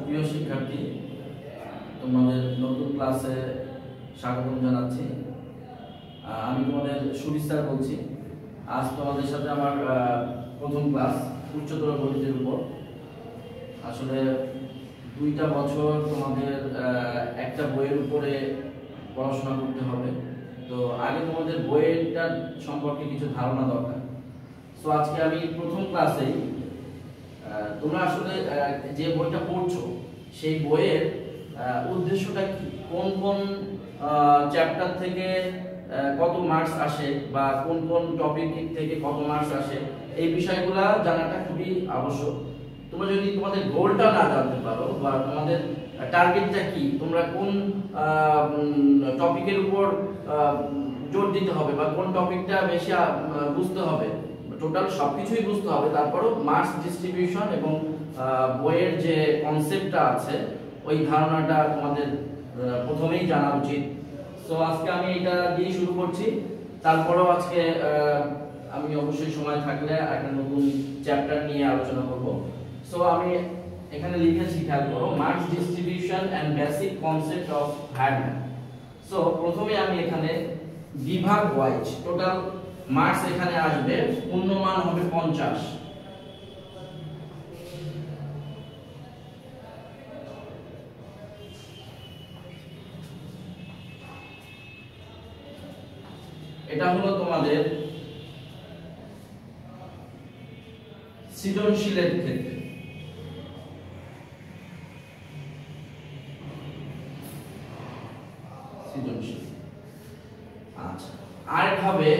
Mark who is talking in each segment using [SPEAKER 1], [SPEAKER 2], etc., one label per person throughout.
[SPEAKER 1] প্রিয় শিক্ষার্থী, তোমাদের নতুন ক্লাসে স্বাগতম জানাচ্ছি। আমি তোমাদের সুবীর স্যার বলছি। আজ তোমাদের সাথে আমার প্রথম ক্লাস উচ্চতর গণিতের উপর। আসলে 2টা বছর তোমাদের একটা বইয়ের উপরে পড়াশোনা করতে হবে, তো আগে তোমাদের বইয়েরটা সম্পর্কে কিছু ধারণা দরকার। সো আজকে আমি প্রথম ক্লাসেই তোমরা আসলে যে বইটা পড়ছো সেই বইয়ের উদ্দেশ্যটা কি, কোন কোন চ্যাপ্টার থেকে কত মার্কস আসে বা কোন কোন টপিক থেকে কত মার্কস আসে, এই বিষয়গুলো জানাটা খুবই আবশ্যক। তোমরা যদি তোমাদের গোলটা না জানতে পারো বা তোমাদের টার্গেটটা কি, তোমরা কোন টপিকের উপর জোর দিতে হবে বা কোন টপিকটা বেশি বুঝতে হবে, টোটাল সবকিছুই বুঝতে হবে, তারপরও মার্কস ডিস্ট্রিবিউশন এবং বইয়ের যে কনসেপ্টটা আছে ওই ধারণাটা তোমাদের প্রথমেই জানা উচিত। সো আজকে আমি এটা দিয়ে শুরু করছি। তারপরেও আজকে আমি অবশ্যই সময় থাকলে একটা নতুন চ্যাপ্টার নিয়ে আলোচনা করব। সো আমি এখানে লিখেছি, খেয়াল করো, marks distribution and basic concept of higher math. So প্রথমে আমি এখানে বিভাগ ওয়াইজ টোটাল মার্কস এখানে আসবে, পূর্ণমান হবে 50। এটা হলো তোমাদের সৃজনশীলের ক্ষেত্রে। সৃজনশীল, আচ্ছা। আর হবে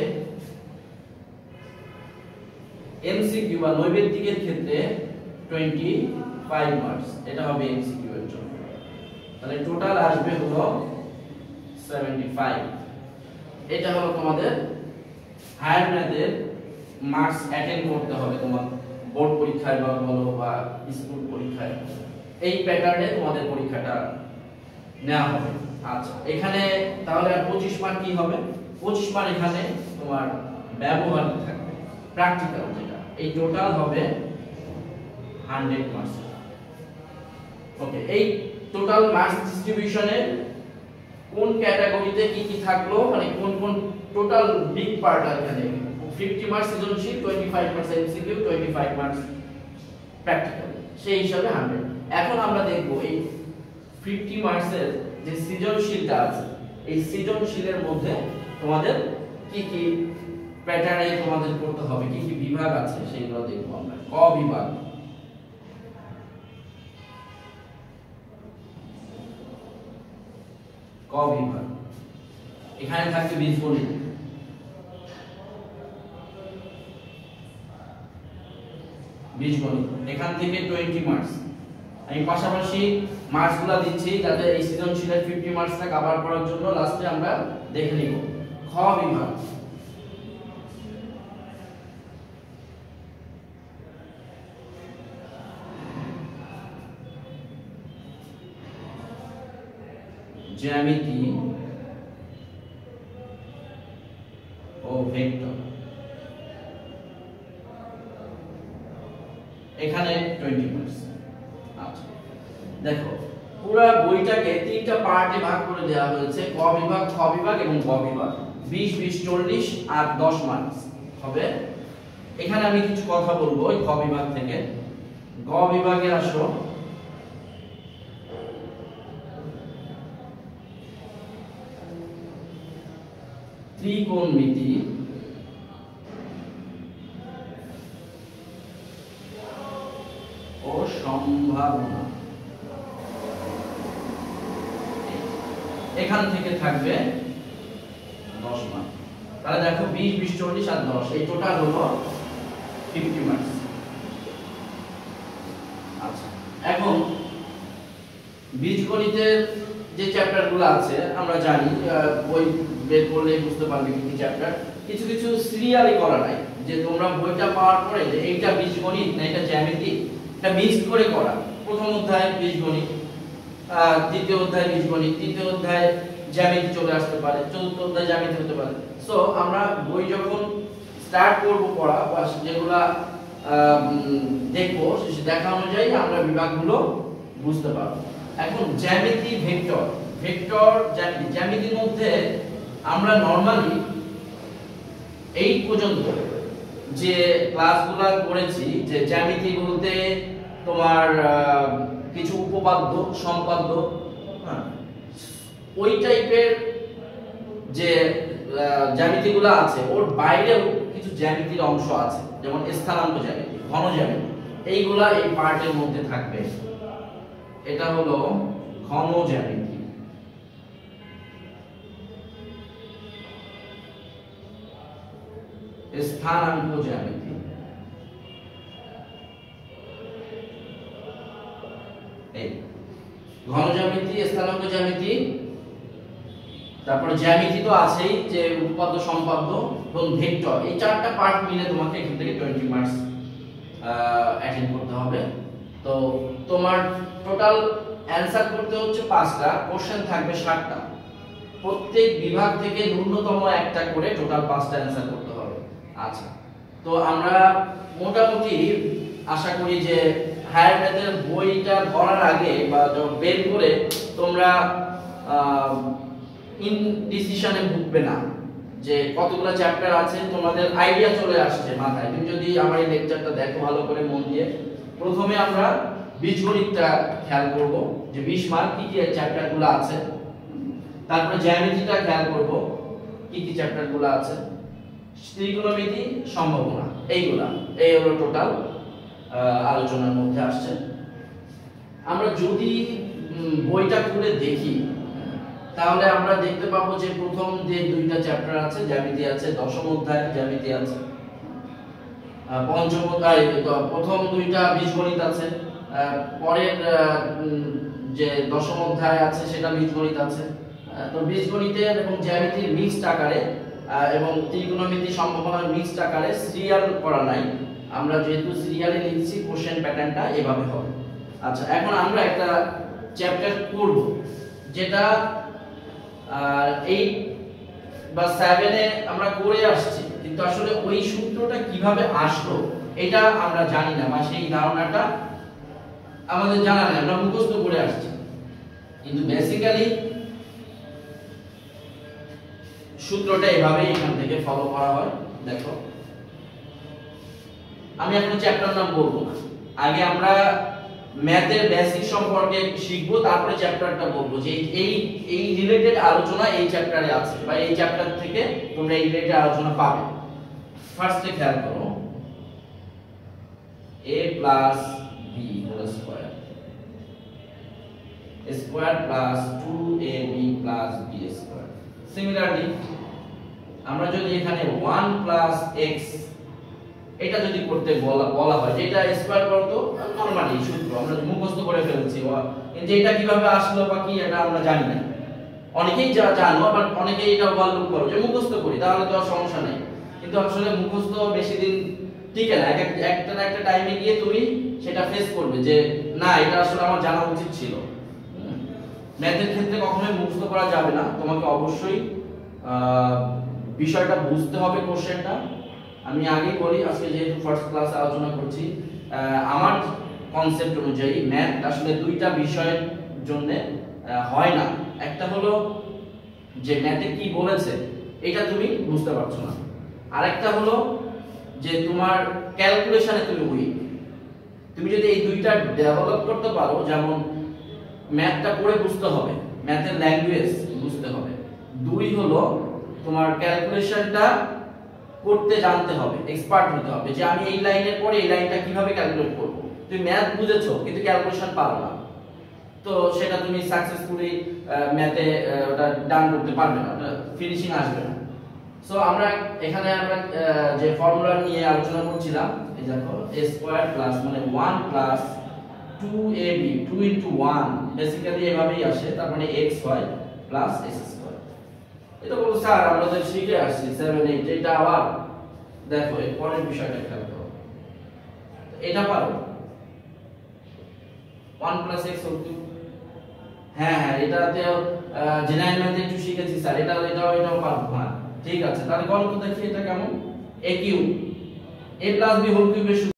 [SPEAKER 1] এমসিকিউ বা নৈবেদ্যিকের ক্ষেত্রে 25 মার্কস, এটা হবে এমসিকিউ এর জন্য। তাহলে টোটাল আসবে হলো 75। এটা হলো তোমাদের হায়ার ম্যাথের মার্কস অ্যাটেন্ড করতে হবে তোমার বোর্ড পরীক্ষায় বা বলো বা স্কুল পরীক্ষায়, এই প্যাটার্নে তোমাদের পরীক্ষাটা নেওয়া হবে। আচ্ছা, এখানে তাহলে 25 মার্ক কি হবে? 25 মার্ক এখানে তোমার ব্যবহারিক থাকবে, প্র্যাকটিক্যাল যেটা, এই টোটাল হবে 100 মার্কস। ওকে, এই টোটাল মার্কস ডিস্ট্রিবিউশনে কোন ক্যাটাগরিতে কি কি থাকলো, মানে কোন কোন টোটাল বিগ পার্ট এখানে 50 মার্কস সৃজনশীল, 25 মার্কস এমসিকিউ, 25 মার্কস প্র্যাকটিক্যাল, সেই হিসাবে 100। এখন আমরা দেখব এই 50 মার্কসের যে সৃজনশীলটা আছে, এই সৃজনশীলের মধ্যে তোমাদের কি কি প্যাটার্নে তোমাদের করতে হবে, কি কি বিভাগ আছে সেগুলো দেখব আমরা। ক বিভাগ, ক বিভাগ এখানে থাকবে বীজগণিত। বীজগণিত এখান থেকে 20 মার্কস। আমি পাশাপাশি মার্কসগুলো দিচ্ছি যাতে এই সৃজনশীলের 50 মার্কসটা কভার করার জন্য লাস্টে আমরা দেখে নিব। খ বিভাগ, জ্যামিতি ও ভেক্টর, এখানে 20 মার্কস। আচ্ছা, দেখো পুরো বইটাকে 3টা পার্টে ভাগ করে দেওয়া হয়েছে, ক বিভাগ, খ বিভাগ এবং গ বিভাগ। 20 20 40 আর 10 মার্কস হবে। এখানে আমি কিছু কথা বলবো এই খ বিভাগ থেকে। গ বিভাগের আসো, ত্রিকোণমিতি ও সম্ভাবনা, এখান থেকে থাকবে 10 মার্ক। তাহলে দেখো 20 20 40 আর 10, এই টোটাল হলো 50 মার্কস। আচ্ছা, এখন বীজগণিতের যে চ্যাপ্টারগুলো আছে আমরা জানি, বই বের করলে বুঝতে পারবে কি কি চ্যাপ্টার। কিছু কিছু সিরিয়ালি করা নাই, যে তোমরা বইটা পাওয়ার পরে যে এইটা বীজগণিত না এটা জ্যামিতি, এটা মিক্স করে করা। প্রথম অধ্যায় বীজগণিত, দ্বিতীয় অধ্যায় বীজগণিত, তৃতীয় অধ্যায় জ্যামিতি চলে আসতে পারে, চতুর্থ অধ্যায় জ্যামিতি হতে পারে। সো আমরা বই যখন স্টার্ট করব পড়া বা যেগুলা দেখবো, দেখা অনুযায়ী আমরা বিভাগগুলো বুঝতে পারবো। এখন জ্যামিতি, ভেক্টর, ভেক্টর জ্যামিতি, জ্যামিতির মধ্যে আমরা নরমালি এই পর্যন্ত যে ক্লাসগুলো করেছি, যে জ্যামিতি বলতে তোমার কিছু উপপাদ্য, সম্পাদ্য, হ্যাঁ, ওই টাইপের যে জ্যামিতিগুলো আছে, ওর বাইরেও কিছু জ্যামিতির অংশ আছে, যেমন স্থানাঙ্ক জ্যামিতি, ঘন জ্যামিতি, এইগুলা এই পার্টের মধ্যে থাকবে। এটা হলো ঘন জ্যামিতি। স্থানাঙ্ক জ্যামিতি, এই ঘন জ্যামিতি, স্থানাঙ্ক জ্যামিতি, তারপর জ্যামিতি তো আছেই, যে উপপাদ্য, সম্পাদ্য এবং ভেক্টর, এই চারটা পার্ট মিলে তোমাকে এখান থেকে 20 মার্কস অ্যাটেন্ড করতে হবে। তো তোমার টোটাল অ্যানসার করতে হচ্ছে 5টা, কোশ্চেন থাকবে 7টা, প্রত্যেক বিভাগ থেকে ন্যূনতম একটা করে টোটাল 5টা অ্যানসার করতে হবে। আচ্ছা, তো আমরা মোটামুটি আশা করি যে হায়ার ম্যাথের বইটা ধরার আগে বা বের করে তোমরা ইনডিসিশনে ভুগবে না, যে কতগুলো চ্যাপ্টার আছে তোমাদের আইডিয়া চলে আসছে মাথায়। তুমি যদি আমার এই লেকচারটা দেখো ভালো করে মন দিয়ে, প্রথমে আমরা বীজগণিতটা খেয়াল করব, যে 20 মার্ক কি কি চ্যাপ্টারগুলো আছে, তারপরে জ্যামিতিটা খেয়াল করব কি কি চ্যাপ্টারগুলো আছে, ত্রিকোণমিতি, সম্ভাবনা, এইগুলা, এই হলো টোটাল আলোচনার মধ্যে আসছে। আমরা যদি বইটা খুলে দেখি তাহলে আমরা দেখতে পাবো যে প্রথম যে 2টা চ্যাপ্টার আছে, জ্যামিতি আছে, দশম অধ্যায় জ্যামিতি আছে, পঞ্চম অধ্যায় প্রথম 2টা বীজগণিত আছে, পরের যে দশম অধ্যায় আছে সেটা বীজগণিত আছে। তো বীজগণিতের এবং জ্যামিতির মিক্সড আকারে এবং ত্রিকোণমিতি, সম্ভাবনার মিক্সড আকারে, সিরিয়াল করা নাই, আমরা যেহেতু সিরিয়ালে লিখছি কোশ্চেন প্যাটার্নটা এভাবে হবে। আচ্ছা, এখন আমরা একটা চ্যাপ্টার করব যেটা 8 বা 7 এ আমরা করে আসছি, কিন্তু আসলে ওই সূত্রটা কিভাবে আসলো এটা আমরা জানি না, বা সেই ধারণাটা আমাদের জানা নেই, আমরা মুখস্থ করে আসছি। কিন্তু বেসিক্যালি সূত্রটা এভাবে এখান থেকে ফলো করা হয়। দেখো, আমি এখন চ্যাপ্টার নাম বলবো না, আগে আমরা ম্যাথের বেসিক সম্পর্কে শিখবো, তারপরে চ্যাপ্টারটা বলবো যে এই রিলেটেড আলোচনা এই চ্যাপ্টারে আছে, বা এই চ্যাপ্টার থেকে তোমরা এই রিলেটেড আলোচনা পাবে। ফার্স্টে খেয়াল করো, a plus b whole square square plus 2ab plus b square। Similarly আমরা যদি এখানে 1 plus x এটা যদি করতে বলা হয়, যেটা স্কয়ার করতে নরমালি সূত্র আমরা মুখস্থ করে ফেলছি, কিন্তু এটা কিভাবে আসলো বা কি এটা আমরা জানি না। অনেকেই জানো, আবার অনেকেই এটা ওভারলুক করো যে মুখস্থ করি তাহলে তো আর সমস্যা নেই, কিন্তু আসলে মুখস্থ বেশি দিন টিকে না। একটা না একটা টাইমে গিয়ে তুমি সেটা ফেস করবে যে না, এটা আসলে আমার জানা উচিত ছিল। ম্যাথের ক্ষেত্রে কখনোই মুখস্থ করা যাবে না, তোমাকে অবশ্যই বিষয়টা বুঝতে হবে, কোশ্চেনটা। আমি আগেই বলি, আজকে যেহেতু ফার্স্ট ক্লাসে আলোচনা করছি, আমার কনসেপ্ট অনুযায়ী ম্যাথ আসলে 2টা বিষয়ের জন্য হয় না। একটা হলো যে ম্যাথে কি বলেছে এটা তুমি বুঝতে পারছো না, আরেকটা হলো যে তোমার ক্যালকুলেশনে তুমি উইক। তুমি যদি এই 2টা ডেভেলপ করতে পারো, যেমন ম্যাথটা পড়ে বুঝতে হবে, ম্যাথের ল্যাঙ্গুয়েজ বুঝতে হবে, 2 হলো তোমার ক্যালকুলেশনটা করতে জানতে হবে, এক্সপার্ট হতে হবে, যে আমি এই লাইনের পরে এই লাইনটা কিভাবে ক্যালকুলেট করব। তুমি ম্যাথ বুঝেছো কিন্তু ক্যালকুলেশন পারো না, তো সেটা তুমি সাকসেসফুলি ম্যাথে ওটা ডান করতে পারবে না, ফিনিশিং আসবে না। সো আমরা এখানে আমরা যে ফর্মুলা নিয়ে আলোচনা করছিলাম, এই দেখো a স্কয়ার প্লাস মানে 1 প্লাস 2ab 2 into 1 বেসিক্যালি এভাবেই আসে, তার মানে x হয় প্লাস s স্কয়ার। এটা বলো স্যার আমরা তো শিখে আসছি 7 8, এটা আবার দেখো এই পরের বিষয়টা খেয়াল করো, এটা পারো 1 plus x হোল কিউব। হ্যাঁ এটাতে জেনারেল ম্যাথে একটু শিখেছি স্যার, এটাও পারবো। হ্যাঁ ঠিক আছে, তাহলে গল্প দেখি এটা কেমন। a cube a plus b whole কিউবের